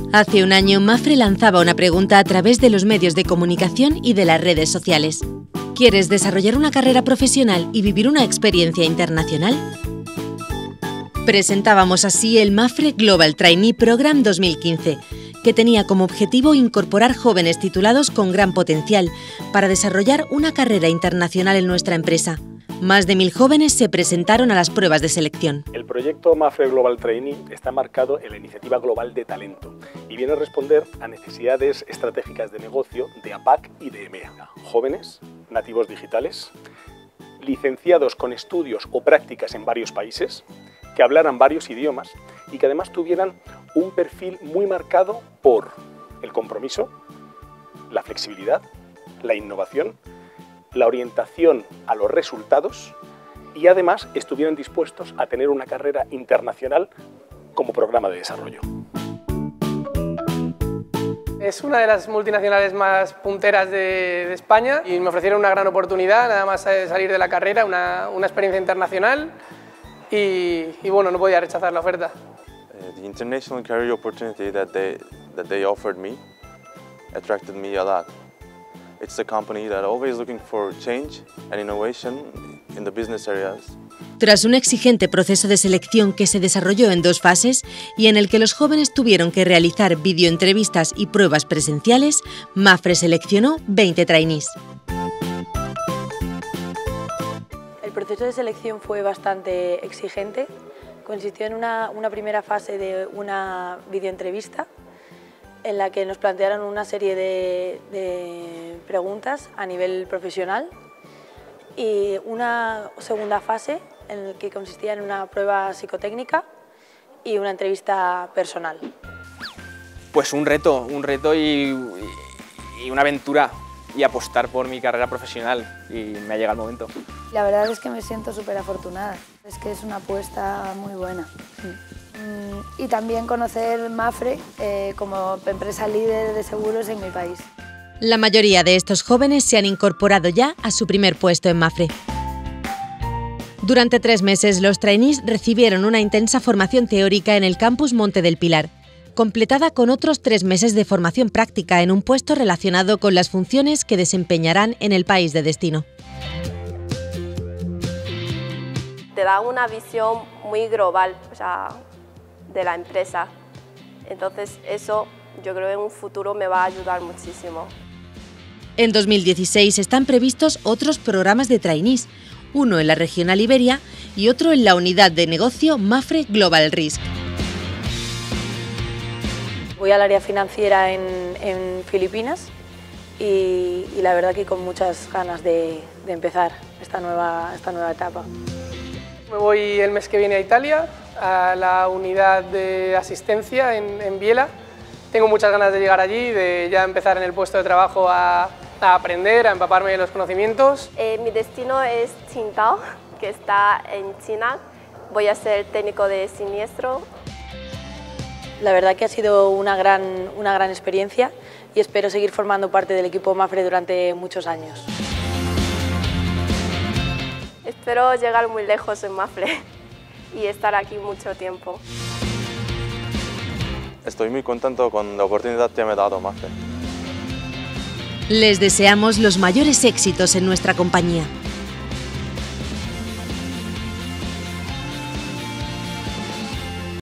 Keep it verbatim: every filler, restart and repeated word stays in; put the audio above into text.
Hace un año, Mapfre lanzaba una pregunta a través de los medios de comunicación y de las redes sociales. ¿Quieres desarrollar una carrera profesional y vivir una experiencia internacional? Presentábamos así el Mapfre Global Trainee Program dos mil quince, que tenía como objetivo incorporar jóvenes titulados con gran potencial para desarrollar una carrera internacional en nuestra empresa. Más de mil jóvenes se presentaron a las pruebas de selección. El proyecto Mapfre Global Trainee está marcado en la Iniciativa Global de Talento y viene a responder a necesidades estratégicas de negocio de A PAC y de EMEA. Jóvenes, nativos digitales, licenciados con estudios o prácticas en varios países, que hablaran varios idiomas y que además tuvieran un perfil muy marcado por el compromiso, la flexibilidad, la innovación, la orientación a los resultados y además estuvieran dispuestos a tener una carrera internacional como programa de desarrollo. Es una de las multinacionales más punteras de, de España y me ofrecieron una gran oportunidad, nada más salir de la carrera, una, una experiencia internacional y, y bueno, no podía rechazar la oferta. Uh, the international career opportunity that they, that they offered me attracted me a lot. It's a company that always looking for change and innovation in the business areas. Tras un exigente proceso de selección que se desarrolló en dos fases y en el que los jóvenes tuvieron que realizar videoentrevistas y pruebas presenciales, Mapfre seleccionó veinte trainees. El proceso de selección fue bastante exigente. Consistió en una, una primera fase de una videoentrevista en la que nos plantearon una serie de, de preguntas a nivel profesional y una segunda fase en la que consistía en una prueba psicotécnica y una entrevista personal. Pues un reto, un reto y, y una aventura y apostar por mi carrera profesional y me ha llegado el momento. La verdad es que me siento súper afortunada, es que es una apuesta muy buena. Y también conocer Mapfre eh, como empresa líder de seguros en mi país. La mayoría de estos jóvenes se han incorporado ya a su primer puesto en Mapfre. Durante tres meses, los trainees recibieron una intensa formación teórica en el campus Monte del Pilar, completada con otros tres meses de formación práctica en un puesto relacionado con las funciones que desempeñarán en el país de destino. Te da una visión muy global, o sea, de la empresa. Entonces eso yo creo que en un futuro me va a ayudar muchísimo. En dos mil dieciséis están previstos otros programas de trainees, uno en la regional Iberia y otro en la unidad de negocio Mapfre Global Risk. Voy al área financiera en, en Filipinas y, y la verdad que con muchas ganas de, de empezar esta nueva, esta nueva etapa. Me voy el mes que viene a Italia, a la unidad de asistencia en, en Biella. Tengo muchas ganas de llegar allí, de ya empezar en el puesto de trabajo a, a aprender, a empaparme de los conocimientos. Eh, mi destino es Qingdao, que está en China. Voy a ser técnico de siniestro. La verdad que ha sido una gran, una gran experiencia y espero seguir formando parte del equipo Mapfre durante muchos años. Espero llegar muy lejos en Mapfre y estar aquí mucho tiempo. Estoy muy contento con la oportunidad que me ha dado Mapfre. Les deseamos los mayores éxitos en nuestra compañía.